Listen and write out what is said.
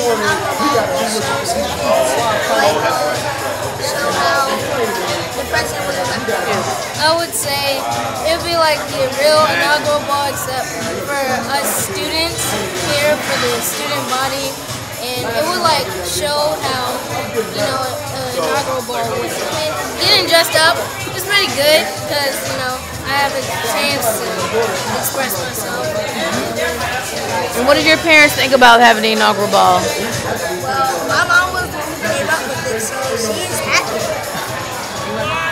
the president was elected. I would say it would be like the real inaugural ball, except for us students here, for the student body, and it would like show how, you know, inaugural ball was. Getting dressed up is pretty good because, you know, I have a chance to express myself. And what did your parents think about having the inaugural ball? Well, my mom was the one who came up with it, so she's happy.